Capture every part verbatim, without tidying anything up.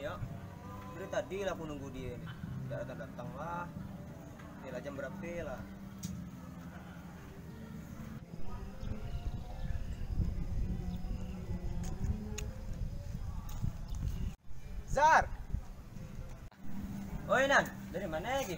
ya. Dari tadi lah aku nunggu dia nih. Tidak datang-datang lah. Ini lah jam berapa lah. Zar. Oi Nan, dari mana lagi?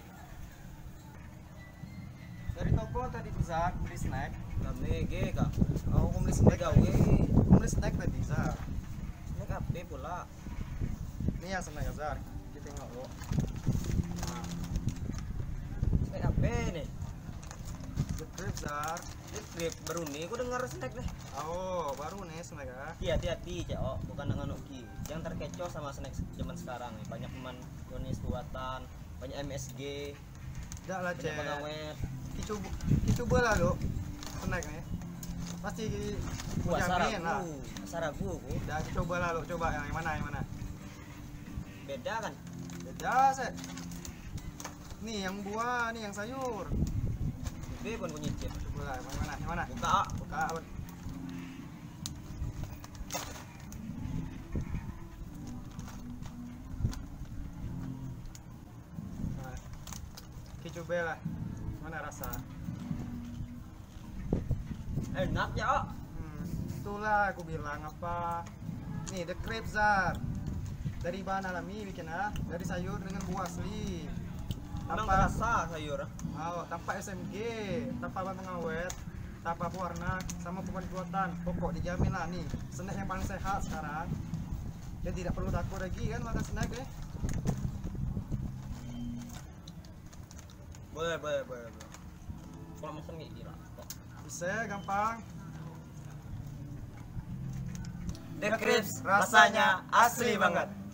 Dari toko tadi Zar beli snack. Kami G kak. Oh, aku beli snack Gawe. Aku beli snack tadi Zar. Ini kape pula. Ini ya snack Zar. Kita tengok lo. Nah, Snack apa nih? The Crib Zar. Ini trip baru nih. Aku dengar snack deh. Oh, baru nih snack ya. Iya, hati-hati Cok, bukan dengan Oki. Jangan terkecoh sama snack zaman sekarang nih. Banyak teman Yonis buatan, banyak M S G, Tidak lah banyak cek. pengawet. Kita kita bola lo. Snack nih. Pasti Gua jamin lah. saragu, saragu aku. Udah kita coba lah lo, coba yang mana yang mana. Beda kan? Beda sih. Nih yang buah, nih yang sayur. Gede pun punya chip. Coba lah, yang mana? Yang mana? Buka. Buka. Nah, kita coba lah. Mana rasa? Enak ya. Hmm, itulah aku bilang apa. Nih, The Crib Zar. Dari bahan alami bikin ah, dari sayur dengan buah asli. Emang Tanpa rasa sayur. oh, tanpa S M G, tanpa bahan pengawet, tanpa pewarna, sama pemanis buatan. Pokok dijamin lah nih, snack yang paling sehat sekarang. Jadi tidak perlu takut lagi kan makan snack deh. Boleh, boleh, boleh, boleh. Kalau mesen gak gila. Bisa gampang. The Cribs rasanya asli banget.